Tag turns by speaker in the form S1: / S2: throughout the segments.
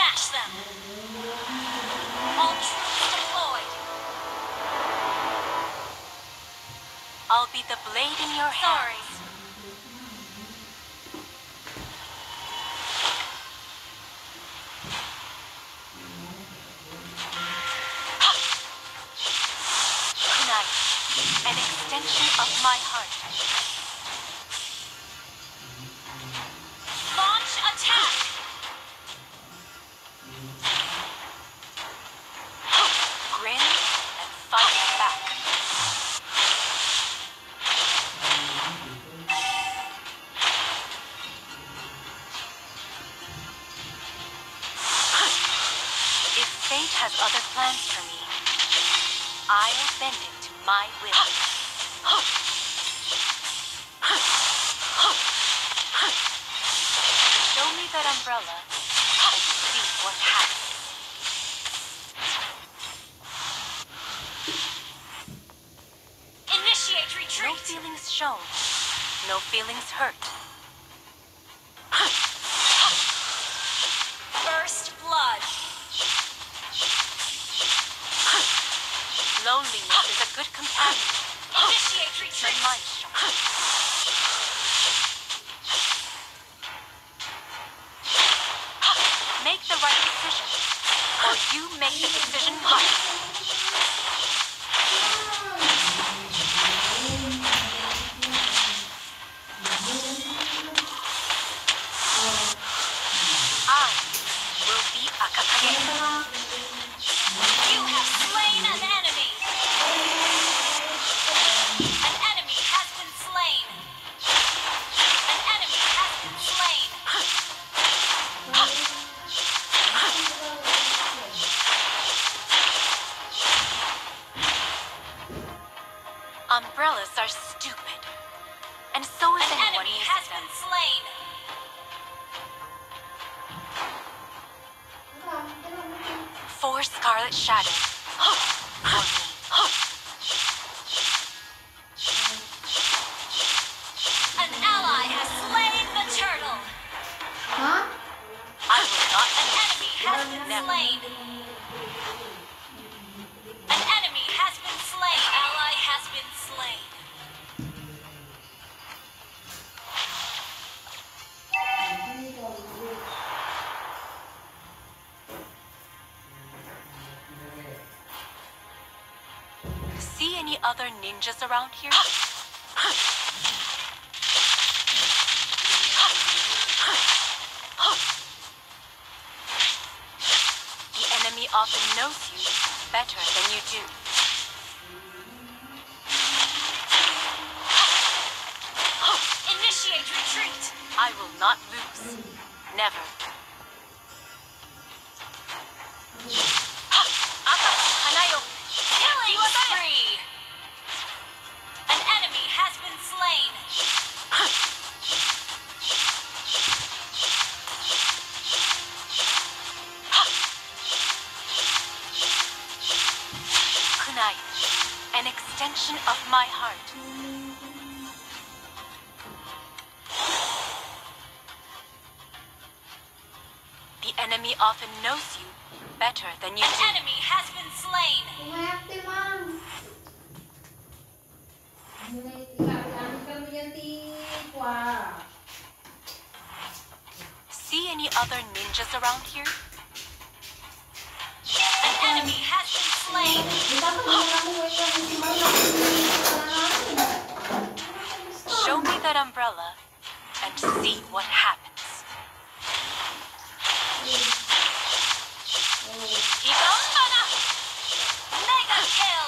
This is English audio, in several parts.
S1: Smash them! All troops deployed!
S2: I'll be the blade in your hands. Tonight, an extension of my heart.
S1: Launch attack!
S2: Grin and fight back. If fate has other plans for me, I'll bend it to my will. Show me that umbrella and see what happens.
S1: Initiate
S2: No
S1: retreat!
S2: feelings shown, no feelings hurt.
S1: First blood!
S2: Loneliness is a good companion.
S1: Initiate
S2: My
S1: retreat!
S2: mind sharp. Make the right decision, or you make the decision right. I will be Akakage.
S1: You have slain an enemy! An enemy has been slain! An enemy has been slain!
S2: Umbrellas are stupid, and so is
S1: An
S2: anyone
S1: enemy
S2: using
S1: has
S2: them.
S1: been slain!
S2: Four scarlet shadows. For me.
S1: An ally has slain the turtle!
S2: I will not
S1: An enemy has been
S2: Never.
S1: slain! An enemy has been slain! Ally has been slain!
S2: See any other ninjas around here? The enemy often knows you better than you do.
S1: Initiate retreat!
S2: I will not lose. Never.
S1: Killing spree! An enemy has been slain!
S2: Kunai, an extension of my heart. The enemy often knows you better than you
S1: An
S2: do.
S1: enemy has been slain!
S3: Umerte, Ma'am. Ano kami yan, Tikwa?
S2: See any other ninjas around here?
S1: An enemy has been slain!
S2: Show me that umbrella and see what happens.
S1: Higaunbana! Mega kill!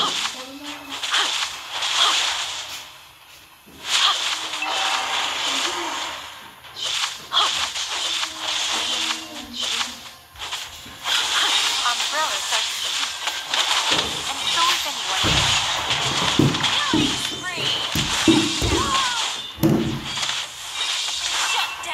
S2: Umbrellas are stupid, and so is anyone.
S1: Killing spree! Shut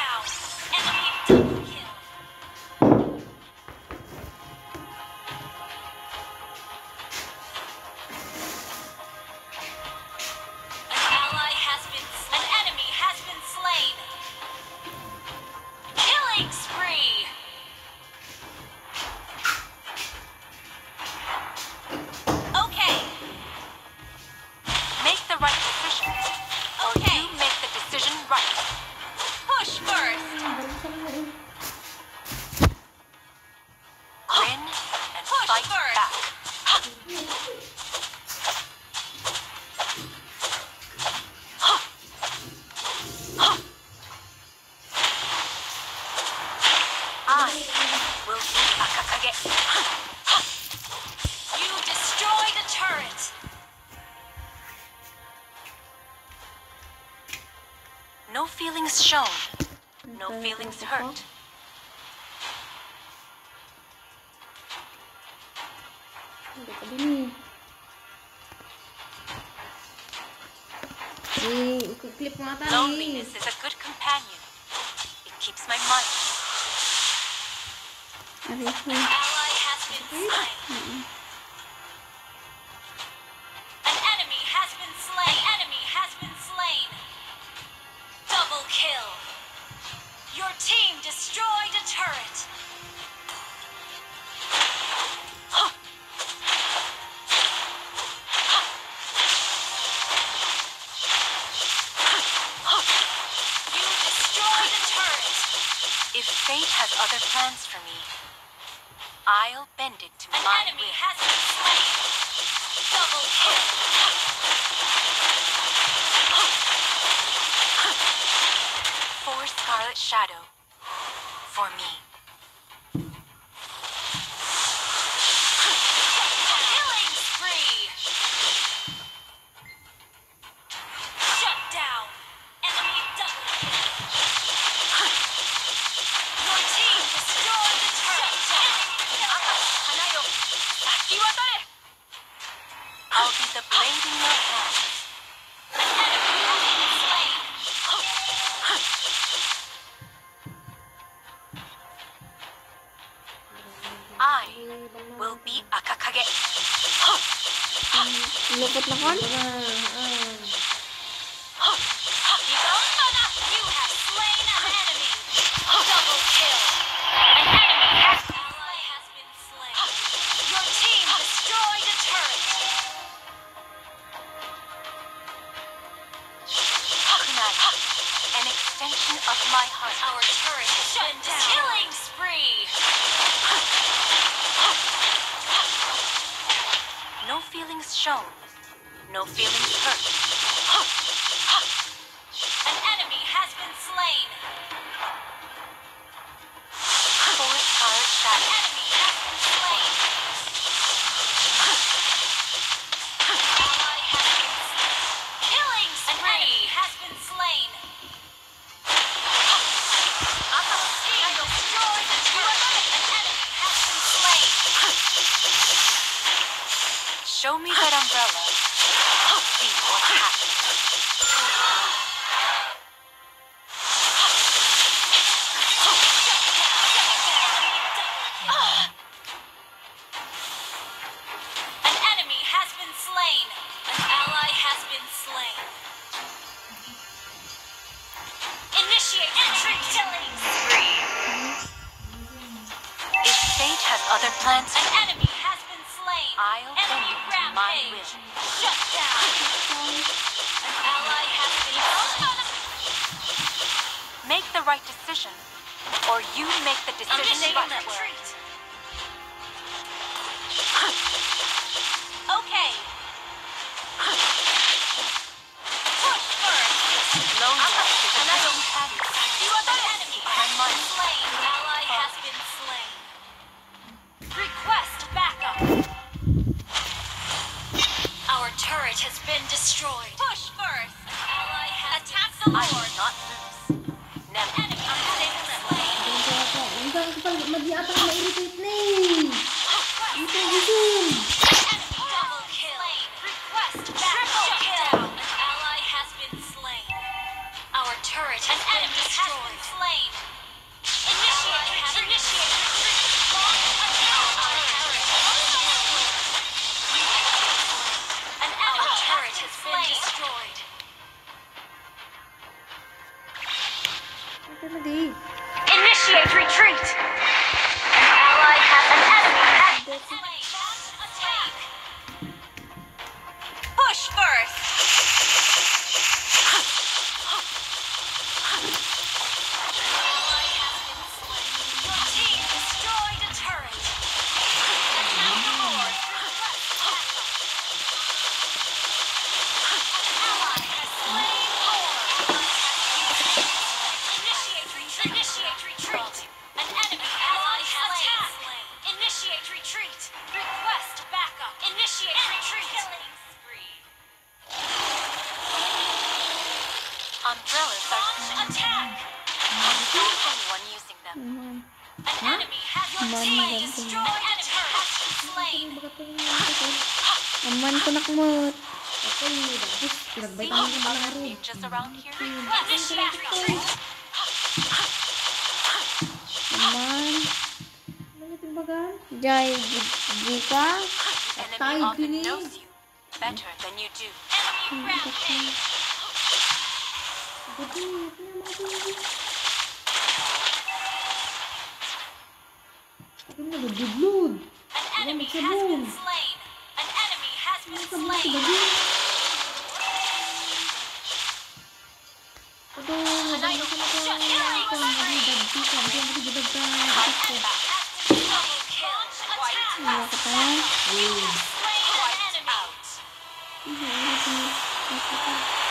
S2: No feelings shown. No feelings hurt.
S3: Hindi ka din eh. I-clip nga tayo.
S2: Loneliness is a good companion. It keeps my mind.
S3: Aray ko.
S1: Ally has been slain. An enemy has been slain. An enemy has been slain. Double kill. Your team destroyed a turret. You destroyed a turret.
S2: If fate has other plans for me, I'll bend it to
S1: An
S2: my
S1: enemy
S2: will.
S1: has been slain. Double kill.
S2: For Scarlet Shadow. For me.
S1: Killing spree. Shut down. Enemy double kill. Your team destroyed the turret.
S2: I'll be the blade in your hand.
S1: An enemy has been slain.
S2: I will be Akakage.
S3: Lupot na kon?
S1: You have slain an enemy. Double kill. An enemy ally has been slain. Your team destroyed a turret.
S2: Kunai, an extension of my heart.
S1: Our turret has been down. Killing spree.
S2: No feelings shown. No feelings hurt.
S1: An enemy has been slain.
S2: For Scarlet
S1: An
S2: Shadow.
S1: enemy has been slain. Ally has been slain. Killing spree. An enemy has been slain. Our team destroyed the turret. An enemy has been slain.
S2: Show me that umbrella. See what happens.
S1: An enemy has been slain. An ally has been slain. Initiate entry killing spree.
S2: If fate has other plans
S1: An
S2: for me,
S1: enemy has been slain.
S2: I'll
S1: Enemy
S2: bend to my
S1: rampage.
S2: will.
S1: Shut down. An ally has been slain.
S2: Make the right decision, or you make the decision
S1: Initiate
S2: right.
S1: retreat. Okay. Push first.
S2: Loneliness is a good companion.
S1: An enemy has been slain. Ally has been slain. Request backup. Our turret has been destroyed. Push first. An ally has attack the
S2: I will
S1: Lord.
S2: not lose. Never.
S1: Enemy has been slain.
S3: Hanggang kapag mag-iata ka na-irritate na eh. Ito, gusin.
S1: Enemy double kill. Request triple kill. An ally has been slain. Our turret has been destroyed. Slain. Initiate retreat. Launch attack. Our turret has been destroyed. An enemy turret has been destroyed.
S3: Ito na di.
S1: Initiate retreat. An ally has an enemy has been slain. Launch attack. Push first. Ally has been slain. Your team destroyed a turret. Attack the Lord. Request backup. An ally has slain Lord. Initiate retreat. Initiate retreat. An enemy ally has been slain. Initiate retreat.
S2: Umbrellas are
S1: Launch attack.
S2: I'm the only one using them.
S3: Naman.
S1: An enemy has your
S3: Man,
S1: team
S3: ganito.
S1: destroyed. An enemy has been slain.
S3: Bakit pa rin yung ito? Aman ko nakmot. Okay, tapos pinagbay tayo ng mga
S2: Other
S3: laro.
S2: ninjas around here?
S1: Initiate retreat.
S3: Aman. Ano yung bagan? Jai, Jika.
S2: The enemy
S3: Patay,
S2: often
S3: Pini.
S2: knows you better than you do.
S1: Enemy rampage.
S3: Ito yung mga pinili. Ito na, blood.
S1: An enemy has been slain. An enemy has been slain.
S3: Ito, maganda sa mga ito. Magdagdag ka.
S1: Double kill. Attack.
S3: Wala ka pa.
S1: Slain an enemy.
S3: Ito,